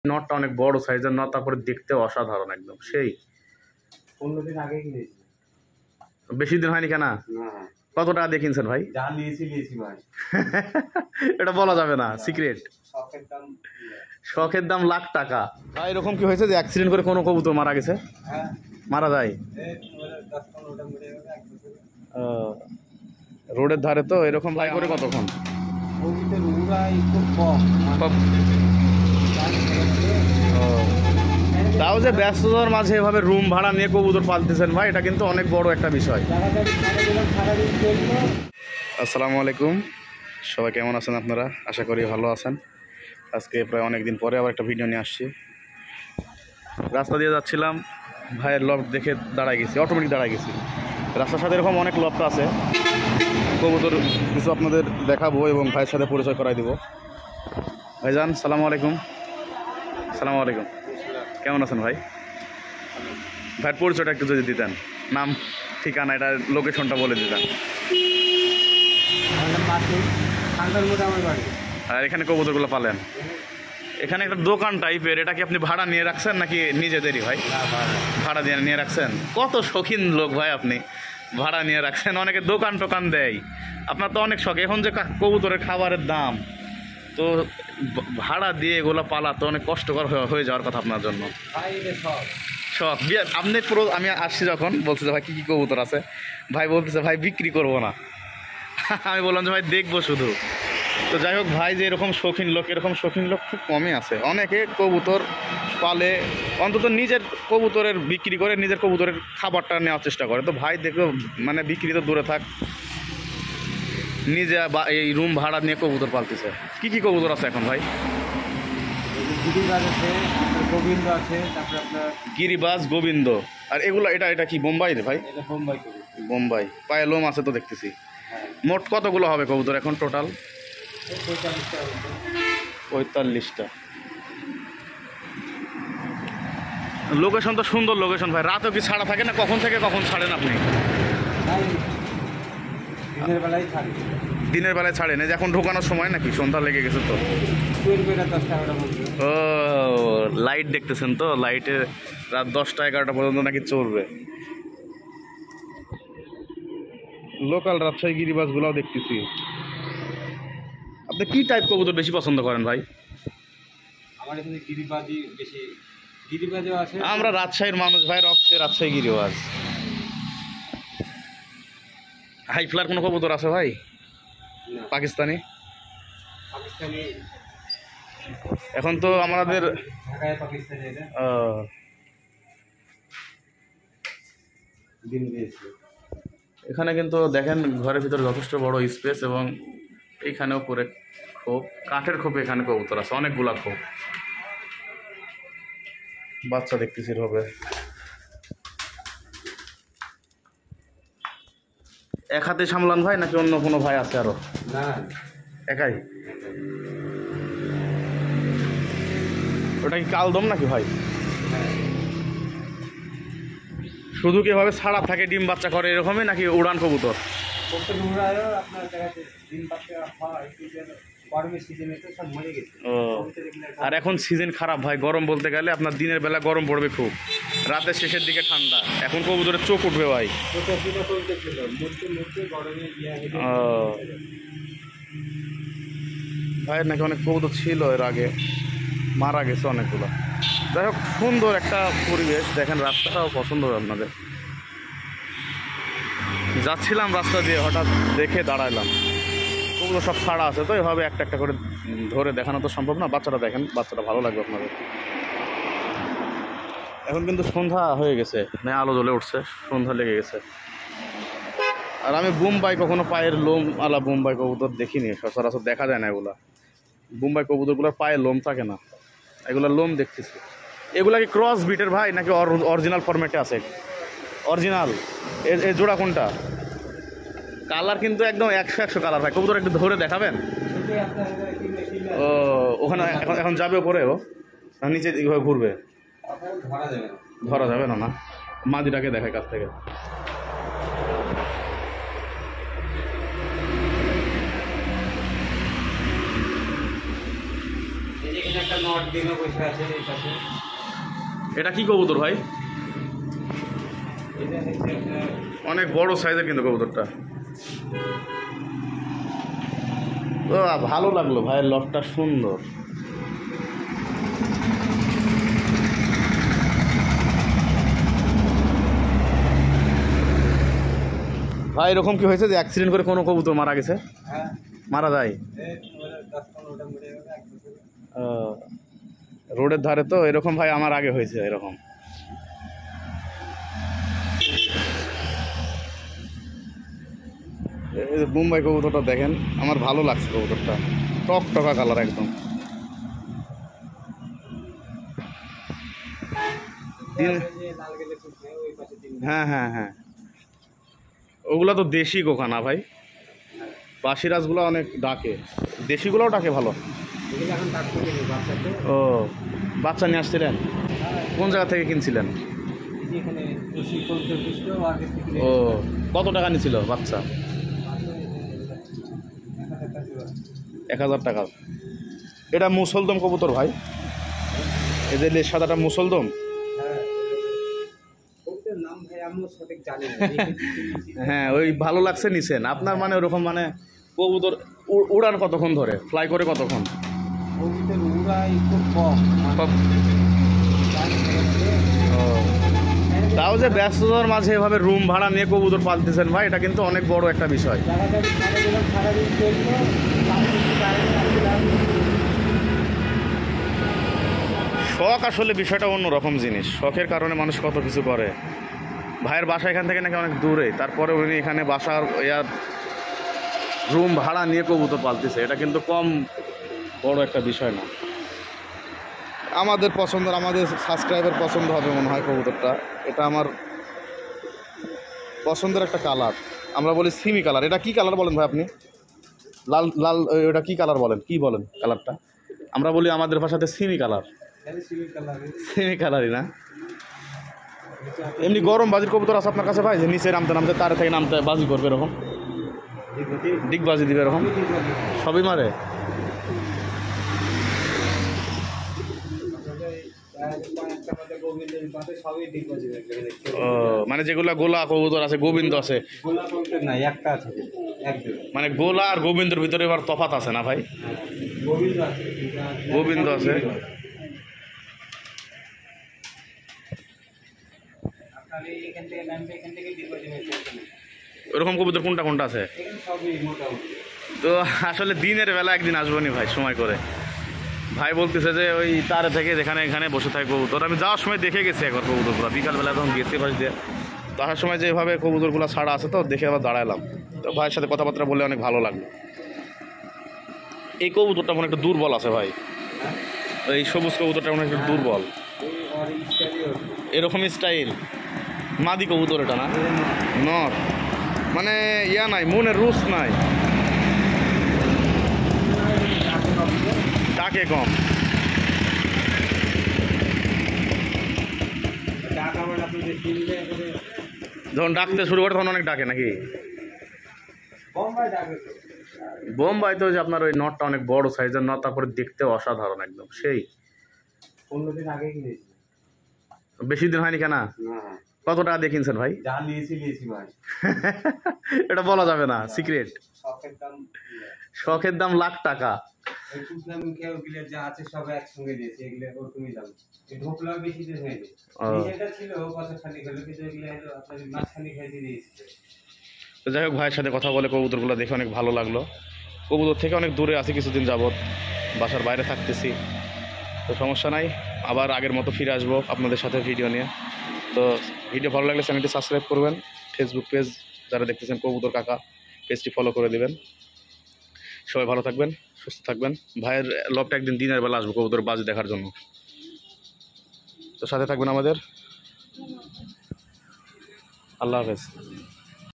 নটটা অনেক বড় সাইজের নট, তারপরে দেখতে অসাধারণ একদম সেই। 15 দিন আগে কিনেছি। বেশি দিন হয়নি কেনা? কত টাকা দিয়ে কিনছেন ভাই? যা নিয়েছি ভাই। এটা বলা যাবে না, সিক্রেট। শখের দাম লাখ টাকা ভাই। এরকম কি হয়েছে যে অ্যাক্সিডেন্ট করে কোনো কবুতর মারা গেছে? হ্যাঁ, মারা যায়। রোডের ধারে তো এরকম ভাই করে কতক্ষণ? তাও যে ব্যস্ততার মাঝে এভাবে রুম ভাড়া নিয়ে কবুতর পালতেছেন ভাই, এটা কিন্তু অনেক বড় একটা বিষয়। আসসালামু আলাইকুম, সবাই কেমন আছেন আপনারা? আশা করি ভালো আছেন। আজকে প্রায় অনেক দিন পরে আবার একটা ভিডিও নিয়ে আসছি। রাস্তা দিয়ে যাচ্ছিলাম, ভাইয়ের লফট দেখে দাঁড়ায় গেছি, অটোমেটিক দাঁড়ায় গেছি। রাস্তার সাথে এরকম অনেক লফট আছে, কবুতর কিছু আপনাদের দেখাবো এবং ভাইয়ের সাথে পরিচয় করাই দিব। ভাইজান সালামু আলাইকুম। সালামু আলাইকুম, কেমন আছেন ভাই? ভাইয়ের পরিচয়টা একটু যদি দিতেন, নাম ঠিকানা এটা লোকেশনটা বলে দিতেন। আর এখানে কবুতরগুলো পালেন, এখানে একটা দোকান টাইপের, এটা কি আপনি ভাড়া নিয়ে রাখছেন নাকি নিজেদেরই ভাই? ভাড়া দিয়ে নিয়ে রাখছেন। কত শৌখিন লোক ভাই আপনি, ভাড়া নিয়ে রাখছেন। অনেকে দোকান টোকান দেয়, আপনার তো অনেক শখ। এখন যে কবুতরের খাবারের দাম, তো ভাড়া দিয়ে এগুলো পালা তো অনেক কষ্টকর হয়ে যাওয়ার কথা আপনার জন্য। শখ আপনি পুরো, আমি আসছি যখন বলছে যে ভাই কী কী কবুতর আছে, ভাই বলতেছে ভাই বিক্রি করবো না। আমি বললাম যে ভাই দেখবো শুধু। তো যাই হোক, ভাই যে এরকম শৌখিন লোক, এরকম শৌখিন লোক খুব কমই আছে। অনেকে কবুতর পালে, অন্তত নিজের কবুতরের বিক্রি করে নিজের কবুতরের খাবারটা নেওয়ার চেষ্টা করে। তো ভাই দেখো, মানে বিক্রি তো দূরে থাক, নিজে বা এই রুম ভাড়া নিয়ে কবুতর পালতেছে। কি কি কবুতর আছে এখন ভাই? গিরিবাজ আছে, গোবিন্দ আছে, তারপরে আপনার গিরিবাজ, গোবিন্দ। আর এগুলো এটা কি বোম্বাই রে ভাই? এটা বোম্বাই। বোম্বাই, পায়ে লোম আছে তো দেখতেছি। মোট কতগুলো হবে কবুতর এখন টোটাল? 45টা। লোকেশন তো সুন্দর লোকেশন ভাই। রাতেও কি ছাড়া থাকে না? কখন থেকে কখন ছাড়েন আপনি? দিনের বেলায় ছাড়েন, এই যে এখন ঢোকানোর সময় নাকি? সন্ধ্যা লেগে গেছে তো। ও লাইট দেখতেছেন তো, লাইটে রাত 10টা 11টা পর্যন্ত নাকি চলবে। লোকাল রাজশাহী গিরিবাজগুলোও দেখতেছি। আপনি কি টাইপ কবুতর বেশি পছন্দ করেন ভাই? আমার এখানে গিরিবাজই বেশি, গিরিবাজও আছে। আমরা রাজশাহীর মানুষ ভাই, রক্তে রাজশাহী গিরিবাজ। হাই ফ্লার কোনো কবুতর আছে ভাই? পাকিস্তানি এখন তো আমাদের এখানে কিন্তু দেখেন ঘরের ভিতরে যথেষ্ট বড় স্পেস, এবং এইখানেও করে খোপ, কাঠের খোপ। এখানে কবুতর আছে অনেকগুলা খোপ। বাচ্চা দেখতেছি হবে। এক হাতে সামলান ভাই নাকি অন্য কোনো ভাই আছে আরো? না, একাই। ওটা কি কালদম নাকি ভাই? শুধু কি এভাবে ছাড়া থাকে, ডিম বাচ্চা করে এরকমই নাকি উড়ান কবুতর? আর এখন সিজন খারাপ ভাই, গরম বলতে গেলে আপনার দিনের বেলা গরম পড়বে খুব, রাতের শেষের দিকে ঠান্ডা। এখন কবুতরের চোখ উঠবে ভাই। ভাইয়ের নাকি অনেক কবুতর ছিল এর আগে, মারা গেছে অনেকগুলো। যাই হোক, সুন্দর একটা পরিবেশ। দেখেন রাস্তাটাও পছন্দ হবে আপনাদের। যাচ্ছিলাম রাস্তা দিয়ে, হঠাৎ দেখে দাঁড়াইলাম কবুতর সব ছাড়া আছে, তো এভাবে একটা একটা করে ধরে দেখানো তো সম্ভব না। বাচ্চাটা দেখেন, বাচ্চাটা ভালো লাগবে আপনাদের। এখন কিন্তু সন্ধ্যা হয়ে গেছে, মানে আলো জ্বলে উঠছে, সন্ধ্যা লেগে গেছে। আর আমি বোম্বাই কখনো পায়ের লোম আলা বোম্বাই কবুতর দেখিনি, সচরাচর দেখা যায় না এগুলা। বোম্বাই কবুতরগুলোর পায়ে লোম থাকে না, এগুলোর লোম দেখতেছি। এগুলা কি ক্রস বিটের ভাই নাকি অরিজিনাল ফরম্যাটে আছে? অরিজিনাল। এই জোড়া কোনটা? কালার কিন্তু একদম 100 কালার ভাই। কবুতর একটু ধরে দেখাবেন? ও ওখানে এখন যাবে ওপরে, ও নিচে এইভাবে ঘুরবে, ধরা যাবে না? না, মাদিটাকে দেখায় কাছ থেকে। এখানে একটা নট ডিমে বসে আছে এই পাশে। এটা কি কবুতর ভাই? এটা হচ্ছে আপনার অনেক বড় সাইজের কিন্তু কবুতরটা। তো ভালো লাগলো ভাইয়ের লটটা সুন্দর। ভাই এরকম কি হয়েছে যে অ্যাক্সিডেন্ট করে কোনো কবুতর মারা গেছে? হ্যাঁ মারা যায়? এই 10-15টা মরে গেল এক বছরে। রোডের ধারে তো এরকম ভাই আমার আগে হয়েছে এরকম। এই যে মুম্বাই কবুতরটা দেখেন, আমার ভালো লাগছে কবুতরটা, টকটকা কালার একদম। হ্যাঁ হ্যাঁ হ্যাঁ, ওগুলা তো দেশি কোকা না ভাই? বাসিরাজগুলো অনেক ডাকে, দেশিগুলোও ডাকে ভালো। ও বাচ্চা নিয়ে আসছিলেন? কোন জায়গা থেকে কিনছিলেন? ও কত টাকা নিছিল বাচ্চা? 1000 টাকা। এটা মুসলদম কবুতর ভাই? এদের সাদাটা মুসলদম? হ্যাঁ ওই ভালো লাগছে নিছেন আপনার, মানে ওরকম মানে কবুতর উড়ান কতক্ষণ ধরে, ফ্লাই করে কতক্ষণ? তাও যে ব্যস্ততার মাঝে এভাবে রুম ভাড়া নিয়ে কবুতর পালতেছেন ভাই, এটা কিন্তু অনেক বড় একটা বিষয়। শখ আসলে বিষয়টা অন্যরকম জিনিস, শখের কারণে মানুষ কত কিছু করে। ভাইয়ের বাসা এখান থেকে নাকি অনেক দূরে, তারপরে উনি এখানে বাসার ইয়ার রুম ভাড়া নিয়ে কবুতর পালতেছে, এটা কিন্তু কম বড় একটা বিষয় না। আমাদের পছন্দের, আমাদের সাবস্ক্রাইবার পছন্দ হবে মনে হয় কবুতরটা। এটা আমার পছন্দের একটা কালার, আমরা বলি সিমি কালার। এটা কি কালার বলেন ভাই আপনি? লাল লাল, ওটা কি কালার বলেন, কি বলেন কালারটা? আমরা বলি আমাদের ভাষাতে সিমি কালার। সিমি কালারই না? এমনি গরম বাজির কবুতর আছে আপনার কাছে ভাই, যে নিচে নামতে নামতে তার থেকে নামতে বাজি করবে এরকম, ডিগ বাজি দিবে এরকম? সবই মারে? ও মানে যেগুলা গোলা কবুতর আছে, গোবিন্দ আছে, মানে গোলা আর গোবিন্দর ভিতরে এবার তফাৎ আছে না ভাই? গোবিন্দ আছে। ওরকম কবুতর কোনটা কোনটা আছে? তো আসলে দিনের বেলা একদিন আসবো নি ভাই সময় করে। ভাই বলতেছে যে ওই তার থেকে যেখানে এখানে বসে থাকে কবুতর, আমি যাওয়ার সময় দেখে গেছি একবার কবুতরগুলো, বিকালবেলা যখন গেছি পাশ দিয়ে, তো আসার সময় যেভাবে কবুতরগুলো ছাড়া আছে তো দেখে আবার দাঁড়ালাম। তো ভাইয়ের সাথে কথাবার্তা বলে অনেক ভালো লাগলো। এই কবুতরটা মনে একটু দুর্বল আছে ভাই, এই সবুজ কবুতরটা মনে একটু দুর্বল। এরকম স্টাইল মাদি কবুতর এটা না? নর মানে ইয়া নাই, মনের রুচ নাই, ডাকে কম। যখন ডাকতে শুরু করে তখন অনেক ডাকে নাকি? বোম্বাই তো যে আপনার ওই নটটা অনেক বড় সাইজের নট, তারপরে দেখতে অসাধারণ একদম সেই। 15 দিন আগে কিনেছি। বেশি দিন হয়নি কেনা? কত টাকা দিয়ে কিনছেন ভাই? যা নিয়েছি ভাই। এটা বলা যাবে না, সিক্রেট। শখের দাম লাখ টাকা। যা আছে সব একসঙ্গে দিয়েছি, এগুলো ওরকমই দাম। ঢোকলা বেশি দিন হয়নি, এটা ছিল কতখানি হলো, কিন্তু এগুলো হলো আপনার মাঝখানে খেয়ে দিয়েছি। তো যাই হোক, ভাইয়ের সাথে কথা বলে কবুতরগুলো দেখে অনেক ভালো লাগলো। কবুতর থেকে অনেক দূরে আছি কিছুদিন যাবৎ, বাসার বাইরে থাকতেছি, তো সমস্যা নাই, আবার আগের মতো ফিরে আসবো আপনাদের সাথে ভিডিও নিয়ে। তো ভিডিও ভালো লাগলে চ্যানেলটি সাবস্ক্রাইব করবেন, ফেসবুক পেজ যারা দেখতেছেন কবুতর কাকা পেজটি ফলো করে দেবেন। সবাই ভালো থাকবেন, সুস্থ থাকবেন। ভাইয়ের লবটা একদিন দিনের বেলা আসবো কবুতর বাজি দেখার জন্য, তো সাথে থাকবেন আমাদের। আল্লাহ হাফেজ।